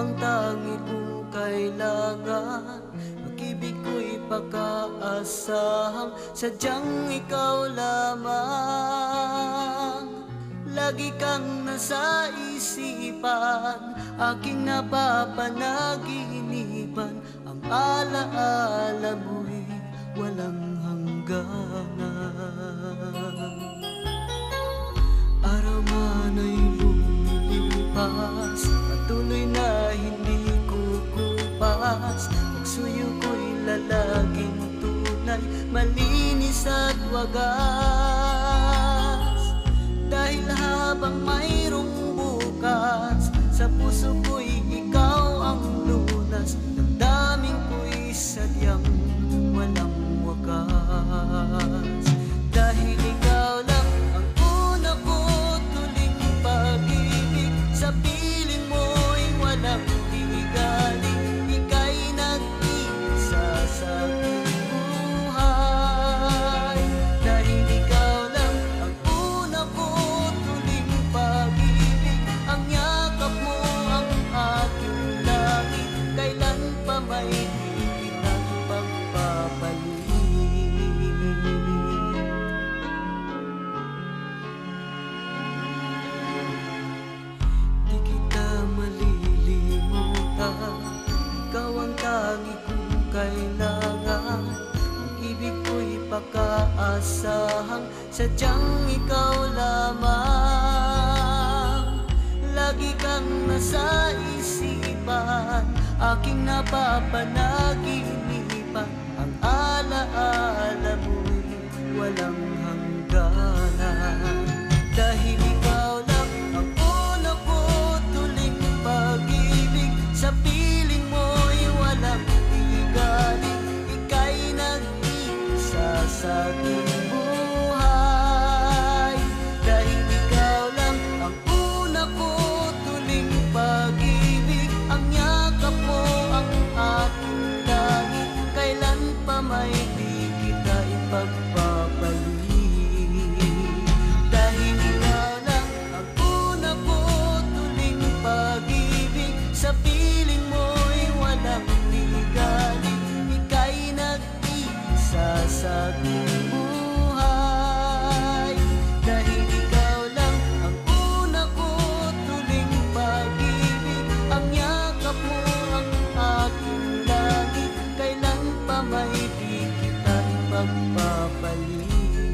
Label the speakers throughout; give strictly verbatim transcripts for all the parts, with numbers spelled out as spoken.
Speaker 1: ang tangi kong kailangan. Pag-ibig ko'y pagkaasahang sadyang ikaw lamang. Lagi kang nasa isipan, aking napapanaginipan. Ang alaala mo'y walang hangganan. Araw man ay lumilipas, patuloy na hindi kukupas. Pagsuyo ko'y lalaging tunay, malinis at wagas. Dahil habang mayroong bukas, sa puso ko'y ikaw ang lunas. Damdamin ko'y sadyang walang wakas. Dahil ikaw lang ang una ko tuling pag-ibig, sa piling mo'y walang tigaling. Ika'y nag-iisa sa aking buhay. Dahil ikaw lang ang una ko tuling pag-ibig, ang yakap mo ang aking langit. Kailan pa may di kitang pagpapalit. Di kita malilimutan, ikaw ang tangi kong kailangan. Ang ibig ko'y pagkaasahang sadyang ikaw lamang. Lagi kang nasa isipan, aking napapanaginipan. Ang alaala mo'y walang hangganan. Dahil ikaw lang ang una ko tuling pag-ibig, sa piling mo'y walang tigaling. Ika'y nag-iisa sa aking buhay. Dahil ikaw lang ang una ko tuling pag-ibig, ang yakap mo ang aking langit. Kailan pa may di kita ipagpapalit. Dahil ikaw lang ang una ko tuling pag-ibig, sa piling mo'y walang tigaling. Ika'y nag-iisa sa aking buhay. Dahil ikaw lang ang una ko tuling pag-ibig, ang yakap mo ang aking langit. Kailan pa may di kita ipagpapalit.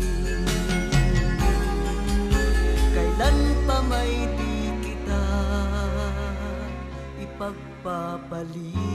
Speaker 1: Kailan pa may di kita ipagpapalit.